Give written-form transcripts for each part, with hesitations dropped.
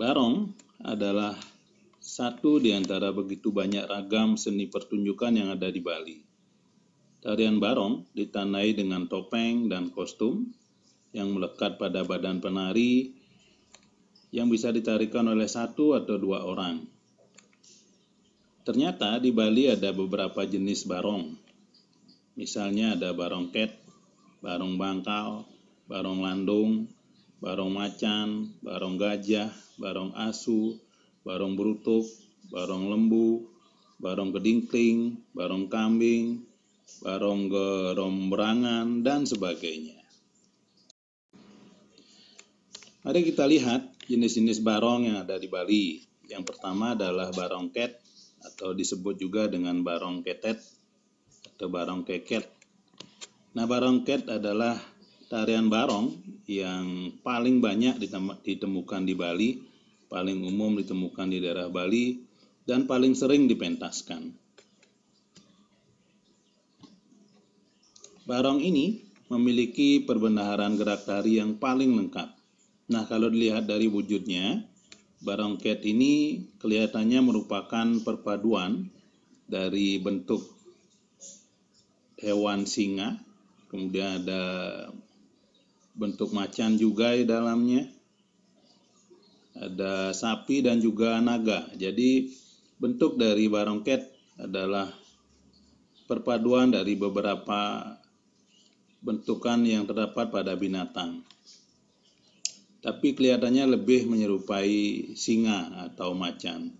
Barong adalah satu di antara begitu banyak ragam seni pertunjukan yang ada di Bali. Tarian barong ditandai dengan topeng dan kostum yang melekat pada badan penari yang bisa ditarikan oleh satu atau dua orang. Ternyata di Bali ada beberapa jenis barong. Misalnya ada barong ket, barong bangkal, barong landung, barong macan, barong gajah, barong asu, barong brutuk, barong lembu, barong kedingkling, barong kambing, barong geromberangan, dan sebagainya. Mari kita lihat jenis-jenis barong yang ada di Bali. Yang pertama adalah barong ket atau disebut juga dengan barong ketet atau barong keket. Nah, barong ket adalah tarian barong yang paling banyak ditemukan di Bali, paling umum ditemukan di daerah Bali, dan paling sering dipentaskan. Barong ini memiliki perbendaharaan gerak tari yang paling lengkap. Nah, kalau dilihat dari wujudnya, barong ket ini kelihatannya merupakan perpaduan dari bentuk hewan singa, kemudian ada bentuk macan juga di dalamnya, ada sapi dan juga naga. Jadi bentuk dari barong ket adalah perpaduan dari beberapa bentukan yang terdapat pada binatang. Tapi kelihatannya lebih menyerupai singa atau macan.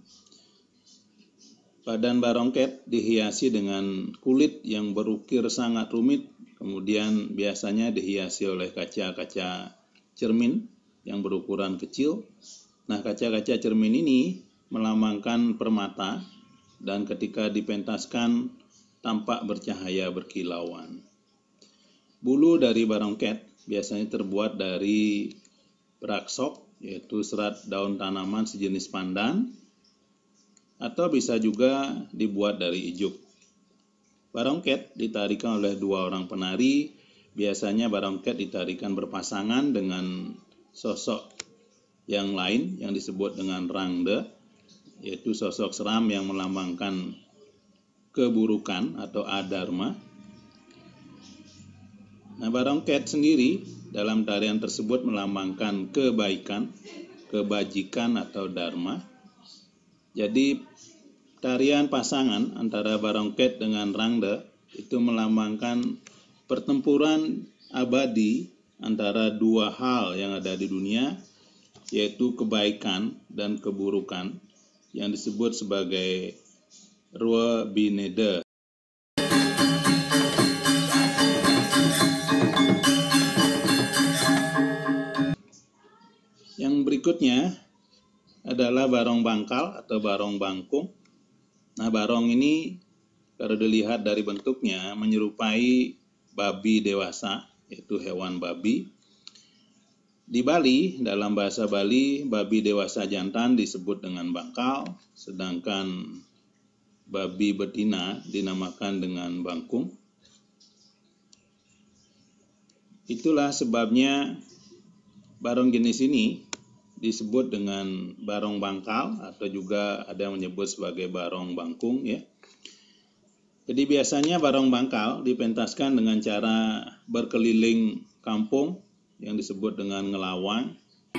Badan barong ket dihiasi dengan kulit yang berukir sangat rumit, kemudian biasanya dihiasi oleh kaca-kaca cermin yang berukuran kecil. Nah, kaca-kaca cermin ini melambangkan permata dan ketika dipentaskan tampak bercahaya berkilauan. Bulu dari barong ket biasanya terbuat dari braksok, yaitu serat daun tanaman sejenis pandan, atau bisa juga dibuat dari ijuk. Barong ket ditarikan oleh dua orang penari. Biasanya barong ket ditarikan berpasangan dengan sosok yang lain yang disebut dengan rangde, yaitu sosok seram yang melambangkan keburukan atau adharma. Nah, barong ket sendiri dalam tarian tersebut melambangkan kebaikan, kebajikan atau dharma. Jadi tarian pasangan antara barong ket dengan rangde itu melambangkan pertempuran abadi antara dua hal yang ada di dunia, yaitu kebaikan dan keburukan yang disebut sebagai Rua Binede. Yang berikutnya adalah barong bangkal atau barong bangkung. Nah, barong ini kalau dilihat dari bentuknya menyerupai babi dewasa, yaitu hewan babi. Di Bali, dalam bahasa Bali, babi dewasa jantan disebut dengan bangkal, sedangkan babi betina dinamakan dengan bangkung. Itulah sebabnya barong jenis ini disebut dengan barong bangkal atau juga ada yang menyebut sebagai barong bangkung, ya. Jadi biasanya barong bangkal dipentaskan dengan cara berkeliling kampung yang disebut dengan ngelawang.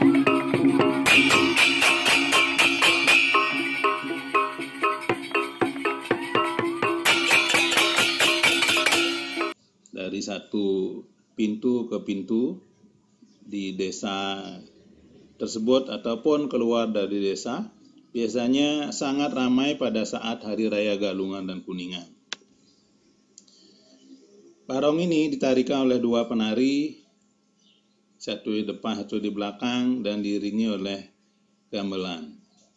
Dari satu pintu ke pintu di desa tersebut ataupun keluar dari desa, biasanya sangat ramai pada saat Hari Raya Galungan dan Kuningan. Barong ini ditarikan oleh dua penari, satu di depan, satu di belakang, dan diiringi oleh gamelan.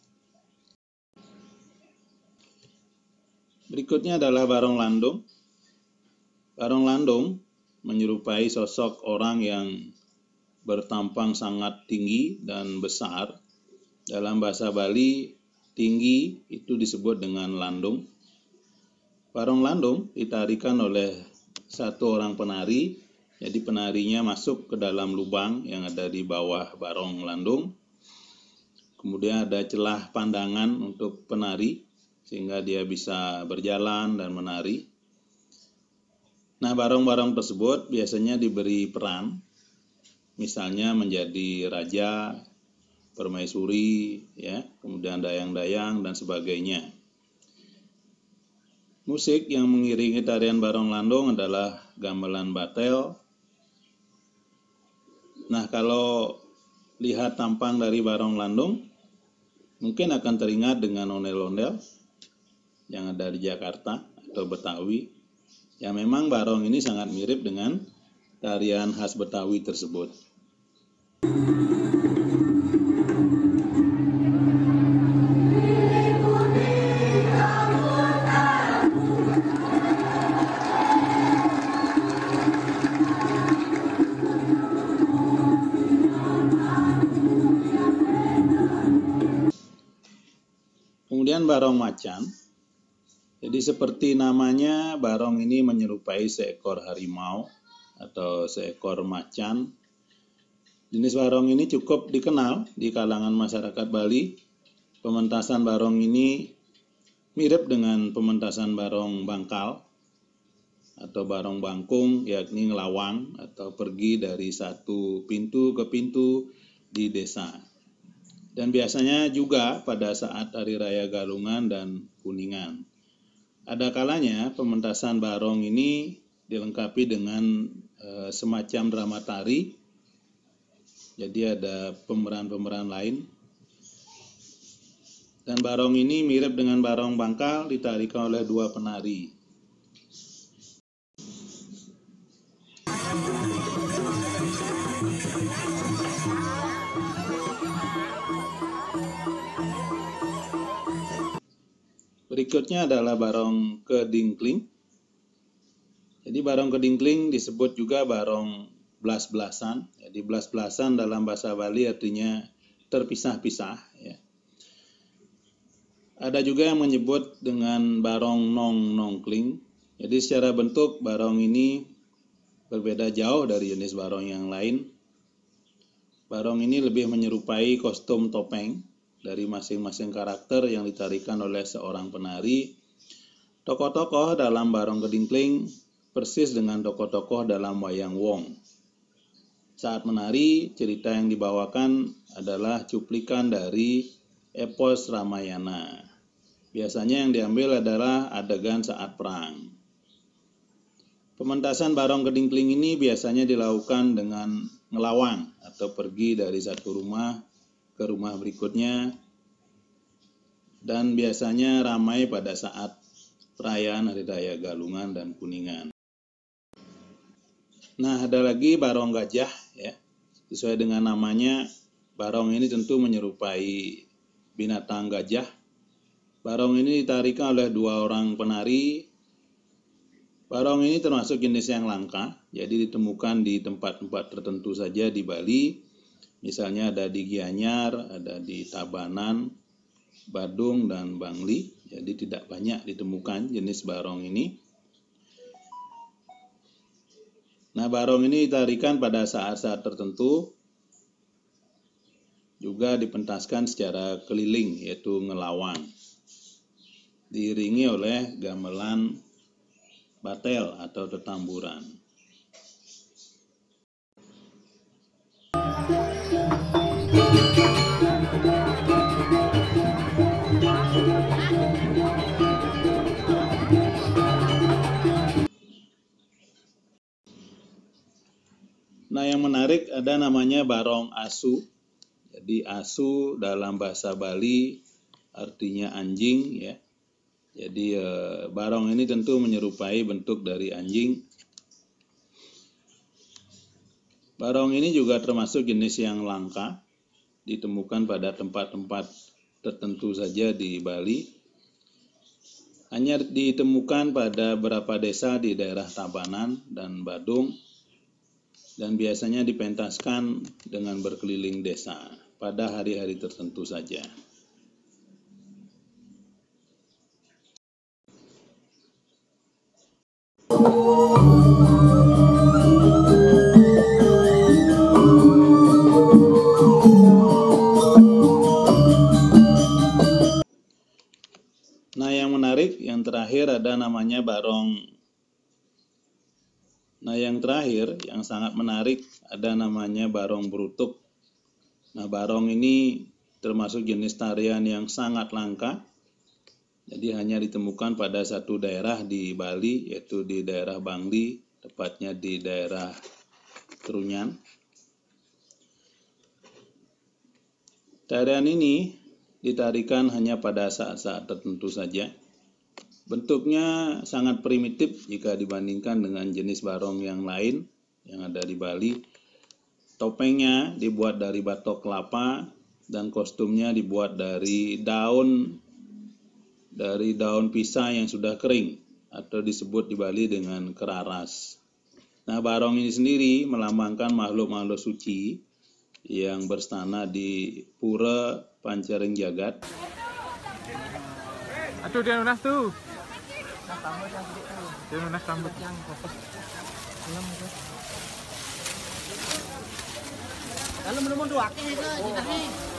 Berikutnya adalah barong landung. Barong landung menyerupai sosok orang yang bertampang sangat tinggi dan besar. Dalam bahasa Bali, tinggi itu disebut dengan landung. Barong landung ditarikan oleh satu orang penari, jadi penarinya masuk ke dalam lubang yang ada di bawah barong landung. kemudian ada celah pandangan untuk penari sehingga dia bisa berjalan dan menari. Nah, barong-barong tersebut biasanya diberi peran, misalnya menjadi raja, permaisuri, ya, kemudian dayang-dayang dan sebagainya. Musik yang mengiringi tarian barong landung adalah gamelan batel. Nah, kalau lihat tampang dari barong landung, mungkin akan teringat dengan ondel-ondel yang ada di Jakarta atau Betawi. Ya, memang barong ini sangat mirip dengan tarian khas Betawi tersebut. Kemudian barong macan. Jadi seperti namanya, barong ini menyerupai seekor harimau atau seekor macan. Jenis barong ini cukup dikenal di kalangan masyarakat Bali. Pementasan barong ini mirip dengan pementasan barong bangkal atau barong bangkung, yakni ngelawang atau pergi dari satu pintu ke pintu di desa. Dan biasanya juga pada saat Hari Raya Galungan dan Kuningan. Ada kalanya pementasan barong ini dilengkapi dengan semacam drama tari. Jadi ada pemeran-pemeran lain. Dan barong ini mirip dengan barong bangkal, ditarikan oleh dua penari. Berikutnya adalah barong kedingkling. Jadi barong kedingkling disebut juga barong belas-belasan. Jadi belas-belasan dalam bahasa Bali artinya terpisah-pisah. Ya. Ada juga yang menyebut dengan barong nong-nongkling. Jadi secara bentuk barong ini berbeda jauh dari jenis barong yang lain. Barong ini lebih menyerupai kostum topeng dari masing-masing karakter yang ditarikan oleh seorang penari. Tokoh-tokoh dalam barong kedingkling persis dengan tokoh-tokoh dalam wayang wong. Saat menari, cerita yang dibawakan adalah cuplikan dari epos Ramayana. Biasanya yang diambil adalah adegan saat perang. Pementasan barong kedingkling ini biasanya dilakukan dengan ngelawang atau pergi dari satu rumah ke rumah berikutnya, dan biasanya ramai pada saat perayaan Hari Raya Galungan dan Kuningan. Nah, ada lagi barong gajah, ya. Sesuai dengan namanya, barong ini tentu menyerupai binatang gajah. Barong ini ditarikan oleh dua orang penari. Barong ini termasuk jenis yang langka, jadi ditemukan di tempat-tempat tertentu saja di Bali. Misalnya ada di Gianyar, ada di Tabanan, Badung, dan Bangli. Jadi tidak banyak ditemukan jenis barong ini. Nah, barong ini ditarikan pada saat-saat tertentu. Juga dipentaskan secara keliling, yaitu ngelawang. Diiringi oleh gamelan batel atau tetamburan. Nah, yang menarik ada namanya barong asu. Jadi asu dalam bahasa Bali artinya anjing, ya. Jadi barong ini tentu menyerupai bentuk dari anjing. Barong ini juga termasuk jenis yang langka, ditemukan pada tempat-tempat tertentu saja di Bali. Hanya ditemukan pada beberapa desa di daerah Tabanan dan Badung, dan biasanya dipentaskan dengan berkeliling desa pada hari-hari tertentu saja. terakhir ada namanya barong. Nah, yang terakhir yang sangat menarik ada namanya barong berutuk. Nah, barong ini termasuk jenis tarian yang sangat langka. Jadi hanya ditemukan pada satu daerah di Bali, yaitu di daerah Bangli, tepatnya di daerah Trunyan. Tarian ini ditarikan hanya pada saat-saat tertentu saja. Bentuknya sangat primitif jika dibandingkan dengan jenis barong yang lain yang ada di Bali. Topengnya dibuat dari batok kelapa dan kostumnya dibuat dari daun pisang yang sudah kering atau disebut di Bali dengan keraras. Nah, barong ini sendiri melambangkan makhluk-makhluk suci yang berstana di Pura Pancaring Jagat. Aduh, dia lunas tuh. Dia lunas rambut. Kalau menurut dua kali itu,